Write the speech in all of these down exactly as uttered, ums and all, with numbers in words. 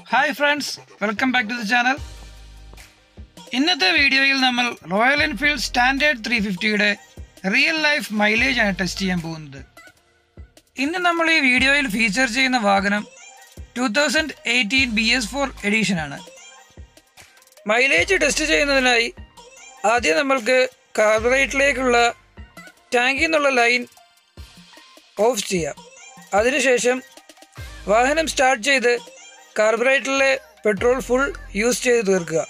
Hi friends, welcome back to the channel. ഇന്നത്തെ വീഡിയോയിൽ നമ്മൾ റോയൽ എൻഫീൽഡ് സ്റ്റാൻഡേർഡ് ത്രീ ഫിഫ്റ്റിയുടെ റിയൽ ലൈഫ് മൈലേജ് ആണ് ടെസ്റ്റ് ചെയ്യാൻ പോകുന്നത്. ഇന്ന് നമ്മൾ ഈ വീഡിയോയിൽ ഫീച്ചർ ചെയ്യുന്ന വാഹനം two thousand eighteen B S four edition ആണ്. മൈലേജ് ടെസ്റ്റ് ചെയ്യുന്നതിനായി ആദ്യം നമ്മൾക്ക് കാർബറേറ്ററിലേക്കുള്ള ടാങ്കിൽ നിന്നുള്ള ലൈൻ ഓഫ് ചെയ്യാം. അതിനുശേഷം വാഹനം സ്റ്റാർട്ട് ചെയ്ത് കാർബറേറ്ററിലെ പെട്രോൾ ഫുൾ യൂസ് ചെയ്ത് തീർക്കുക.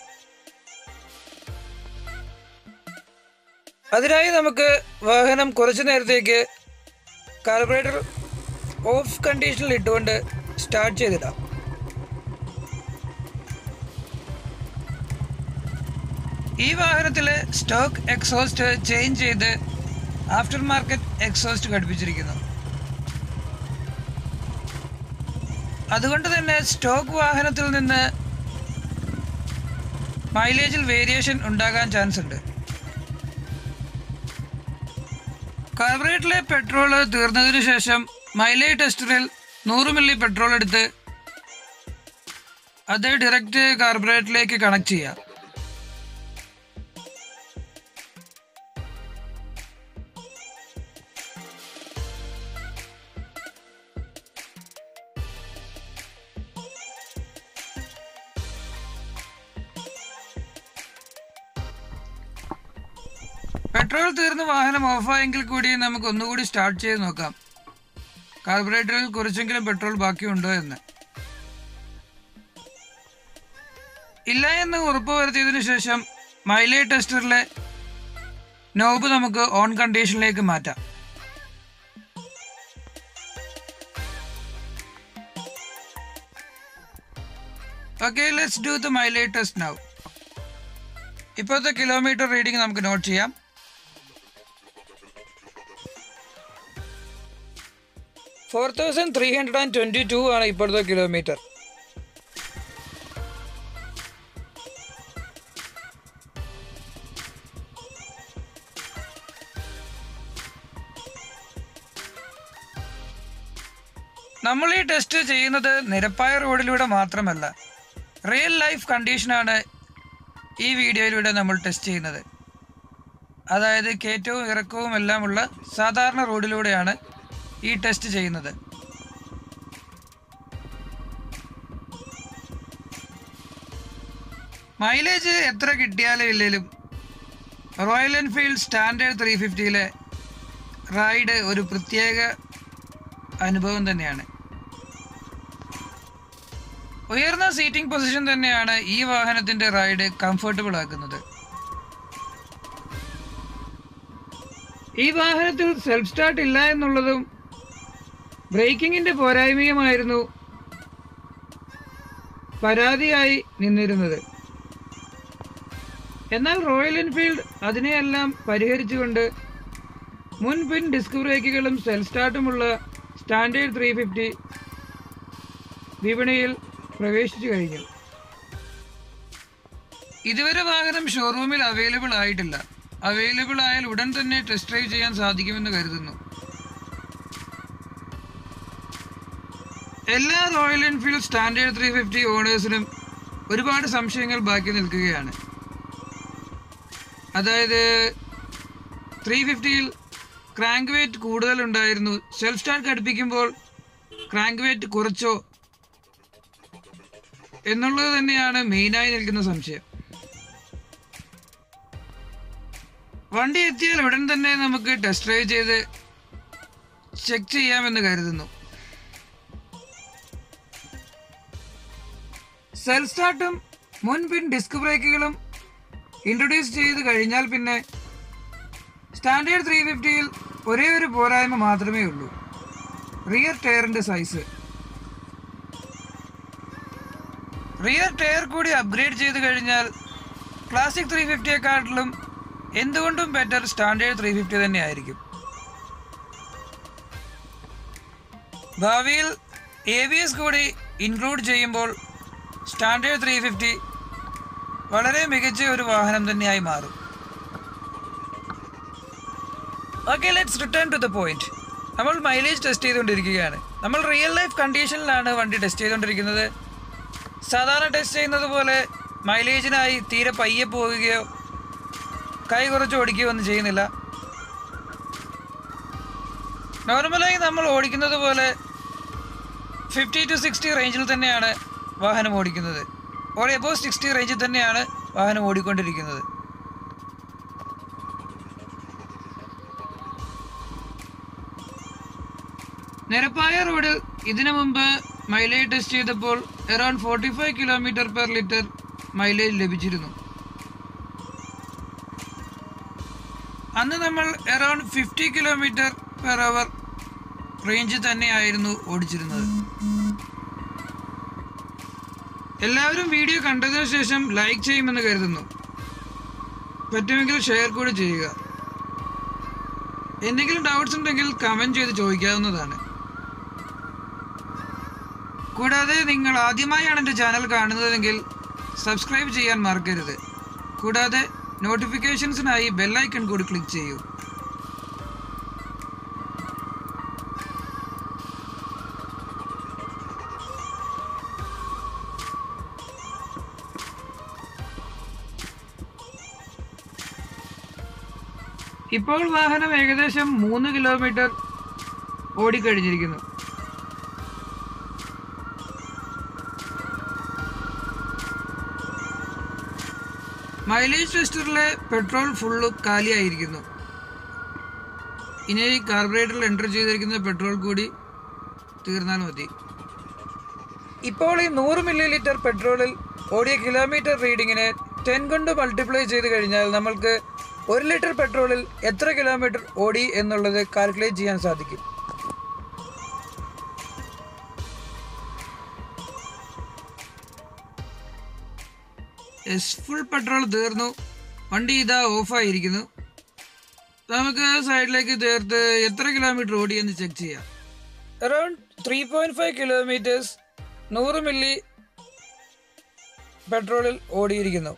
അതിനായി നമുക്ക് വാഹനം കുറച്ചു നേരത്തേക്ക് കാർബറേറ്റർ ഓഫ് കണ്ടീഷനിൽ ഇട്ടുകൊണ്ട് സ്റ്റാർട്ട് ചെയ്തിടാം. ഈ വാഹനത്തിലെ സ്റ്റോക്ക് എക്സോസ്റ്റ് ചേഞ്ച് ചെയ്ത് ആഫ്റ്റർ മാർക്കറ്റ് എക്സോസ്റ്റ് ഘടിപ്പിച്ചിരിക്കുന്നു. അതുകൊണ്ട് തന്നെ സ്റ്റോക്ക് വാഹനത്തിൽ നിന്ന് മൈലേജിൽ വേരിയേഷൻ ഉണ്ടാകാൻ ചാൻസ് ഉണ്ട്. കാർബറേറ്ററിലെ പെട്രോൾ തീർന്നതിന് ശേഷം മൈലേജ് ടെസ്റ്ററിൽ നൂറ് മില്ലി പെട്രോൾ എടുത്ത് അത് ഡയറക്റ്റ് കാർബറേറ്ററിലേക്ക് കണക്ട് ചെയ്യാം. പെട്രോൾ തീർന്ന് വാഹനം ഓഫായെങ്കിൽ കൂടി നമുക്ക് ഒന്നുകൂടി സ്റ്റാർട്ട് ചെയ്ത് നോക്കാം കാർബറേറ്ററിൽ കുറച്ചെങ്കിലും പെട്രോൾ ബാക്കിയുണ്ടോ എന്ന്. ഇല്ല എന്ന് ഉറപ്പുവരുത്തിയതിനു ശേഷം മൈലേജ് ടെസ്റ്ററിലെ നോബ് നമുക്ക് ഓൺ കണ്ടീഷനിലേക്ക് മാറ്റാം. Okay, let's do the mileage test now. ഇപ്പോഴത്തെ കിലോമീറ്റർ റീഡിംഗ് നമുക്ക് നോട്ട് ചെയ്യാം. Four thousand three hundred and twenty two ആണ് ഇപ്പോഴത്തെ കിലോമീറ്റർ. നമ്മൾ ഈ ടെസ്റ്റ് ചെയ്യുന്നത് നിരപ്പായ റോഡിലൂടെ മാത്രമല്ല, റിയൽ ലൈഫ് കണ്ടീഷനാണ് ഈ വീഡിയോയിലൂടെ നമ്മൾ ടെസ്റ്റ് ചെയ്യുന്നത്. അതായത് കയറ്റവും ഇറക്കവും എല്ലാമുള്ള സാധാരണ റോഡിലൂടെയാണ് ഈ ടെസ്റ്റ് ചെയ്യുന്നത്. മൈലേജ് എത്ര കിട്ടിയാലും ഇല്ലെങ്കിലും റോയൽ എൻഫീൽഡ് സ്റ്റാൻഡേർഡ് ത്രീ ഫിഫ്റ്റിയിലെ റൈഡ് ഒരു പ്രത്യേക അനുഭവം തന്നെയാണ്. ഉയർന്ന സീറ്റിംഗ് പൊസിഷൻ തന്നെയാണ് ഈ വാഹനത്തിൻ്റെ റൈഡ് കംഫർട്ടബിൾ ആക്കുന്നത്. ഈ വാഹനത്തിൽ സെൽഫ് സ്റ്റാർട്ട് ഇല്ല എന്നുള്ളതും ബ്രേക്കിങ്ങിൻ്റെ പോരായ്മയുമായിരുന്നു പരാതിയായി നിന്നിരുന്നത്. എന്നാൽ റോയൽ എൻഫീൽഡ് അതിനെയെല്ലാം പരിഹരിച്ചുകൊണ്ട് മുൻ പിൻ ഡിസ്ക് ബ്രേക്കുകളും സെൽഫ് സ്റ്റാർട്ടുമുള്ള സ്റ്റാൻഡേർഡ് ത്രീ ഫിഫ്റ്റി വിപണിയിൽ പ്രവേശിച്ചു കഴിഞ്ഞു. ഇതുവരെ വാഹനം ഷോറൂമിൽ അവൈലബിൾ ആയിട്ടില്ല. അവൈലബിൾ ആയാൽ ഉടൻ തന്നെ ടെസ്റ്റ് ഡ്രൈവ് ചെയ്യാൻ സാധിക്കുമെന്ന് കരുതുന്നു. എല്ലാ Royal Enfield standard three fifty ഓണേഴ്സിനും ഒരുപാട് സംശയങ്ങൾ ബാക്കി നിൽക്കുകയാണ്. അതായത് ത്രീ ഫിഫ്റ്റിയിൽ ക്രാങ്ക് വെയിറ്റ് കൂടുതലുണ്ടായിരുന്നു, സെൽഫ് സ്റ്റാർട്ട് ഘടിപ്പിക്കുമ്പോൾ ക്രാങ്ക് വെയിറ്റ് കുറച്ചോ എന്നുള്ളത് തന്നെയാണ് മെയിനായി നിൽക്കുന്ന സംശയം. വണ്ടി എത്തിയാൽ ഉടൻ തന്നെ നമുക്ക് ടെസ്റ്റ് ഡ്രൈവ് ചെയ്ത് ചെക്ക് ചെയ്യാമെന്ന് കരുതുന്നു. സെൽഫ് സ്റ്റാർട്ടും മുൻ പിൻ ഡിസ്ക് ബ്രേക്കുകളും ഇൻട്രൊഡ്യൂസ് ചെയ്ത് കഴിഞ്ഞാൽ പിന്നെ സ്റ്റാൻഡേർഡ് ത്രീ ഫിഫ്റ്റിയിൽ ഒരേ ഒരു പോരായ്മ മാത്രമേ ഉള്ളൂ, റിയർ ടയറിൻ്റെ സൈസ്. റിയർ ടയർ കൂടി അപ്ഗ്രേഡ് ചെയ്ത് കഴിഞ്ഞാൽ ക്ലാസിക് ത്രീ ഫിഫ്റ്റിയെക്കാട്ടിലും എന്തുകൊണ്ടും ബെറ്റർ സ്റ്റാൻഡേർഡ് ത്രീ ഫിഫ്റ്റി തന്നെ ആയിരിക്കും. ഭാവിയിൽ എ ബി എസ് കൂടി ഇൻക്ലൂഡ് ചെയ്യുമ്പോൾ സ്റ്റാൻഡേർഡ് ത്രീ ഫിഫ്റ്റി വളരെ മികച്ച ഒരു വാഹനം തന്നെയായി മാറും. Okay, let's return to the point. നമ്മൾ മൈലേജ് ടെസ്റ്റ് ചെയ്തുകൊണ്ടിരിക്കുകയാണ്. നമ്മൾ റിയൽ ലൈഫ് കണ്ടീഷനിലാണ് വണ്ടി ടെസ്റ്റ് ചെയ്തുകൊണ്ടിരിക്കുന്നത്. സാധാരണ ടെസ്റ്റ് ചെയ്യുന്നത് പോലെ മൈലേജിനായി തീരെ പയ്യെ പോവുകയോ കൈ കുറച്ച് ഓടിക്കുകയോ ഒന്നും ചെയ്യുന്നില്ല. നോർമലായി നമ്മൾ ഓടിക്കുന്നത് പോലെ ഫിഫ്റ്റി ടു സിക്സ്റ്റി റേഞ്ചിൽ തന്നെയാണ് വാഹനം ഓടിക്കുന്നത്. ഓർ എബോവ് സിക്സ്റ്റി റേഞ്ചിൽ തന്നെയാണ് വാഹനം ഓടിക്കൊണ്ടിരിക്കുന്നത്. നിരപ്പായ റോഡിൽ ഇതിനു മുമ്പ് മൈലേജ് ടെസ്റ്റ് ചെയ്തപ്പോൾ around forty five kilometre per litre mileage ലഭിച്ചിരുന്നു. അന്ന് നമ്മൾ around fifty kilometre per hour range തന്നെയായിരുന്നു ഓടിച്ചിരുന്നത്. എല്ലാവരും വീഡിയോ കണ്ടതിനു ശേഷം ലൈക്ക് ചെയ്യുമെന്ന് കരുതുന്നു. പറ്റുമെങ്കിൽ ഷെയർ കൂടി ചെയ്യുക. എന്തെങ്കിലും ഡൗട്ട്സ് ഉണ്ടെങ്കിൽ കമൻറ്റ് ചെയ്ത് ചോദിക്കാവുന്നതാണ്. കൂടാതെ നിങ്ങൾ ആദ്യമായാണ് എൻ്റെ ചാനൽ കാണുന്നതെങ്കിൽ സബ്സ്ക്രൈബ് ചെയ്യാൻ മറക്കരുത്. കൂടാതെ നോട്ടിഫിക്കേഷൻസിനായി ബെല്ലൈക്കൺ കൂടി ക്ലിക്ക് ചെയ്യൂ. ഇപ്പോൾ വാഹനം ഏകദേശം മൂന്ന് കിലോമീറ്റർ ഓടിക്കഴിഞ്ഞിരിക്കുന്നു. മൈലേജ് ടെസ്റ്ററിലെ പെട്രോൾ ഫുള്ള് കാലിയായിരിക്കുന്നു. ഇനി കാർബറേറ്ററിൽ എൻ്റർ ചെയ്തിരിക്കുന്ന പെട്രോൾ കൂടി തീർന്നാൽ മതി. ഇപ്പോൾ ഈ നൂറ് മില്ലി ലിറ്റർ പെട്രോളിൽ ഓടിയ കിലോമീറ്റർ റീഡിങ്ങിനെ ടെൻ കൊണ്ട് മൾട്ടിപ്ലൈ ചെയ്ത് കഴിഞ്ഞാൽ നമ്മൾക്ക് ഒരു ലിറ്റർ പെട്രോളിൽ എത്ര കിലോമീറ്റർ ഓടി എന്നുള്ളത് കാൽക്കുലേറ്റ് ചെയ്യാൻ സാധിക്കും. എസ് ഫുൾ പെട്രോൾ തീർന്നു. വണ്ടി ഇതാ ഓഫായിരിക്കുന്നു. നമുക്ക് സൈഡിലേക്ക് ചേർത്ത് എത്ര കിലോമീറ്റർ ഓടിയെന്ന് ചെക്ക് ചെയ്യാം. Around three point five kilometres നൂറ് മില്ലി പെട്രോളിൽ ഓടിയിരിക്കുന്നു.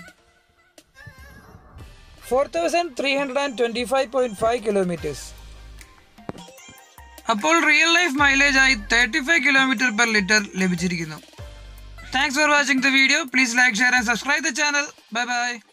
Four thousand three hundred and twenty five point five kilometres. അപ്പോൾ റിയൽ ലൈഫ് മൈലേജ് ആയി thirty five kilometre per litre ലഭിച്ചിരിക്കുന്നു. Thanks for watching the video. Please like, share and subscribe the channel. Bye bye.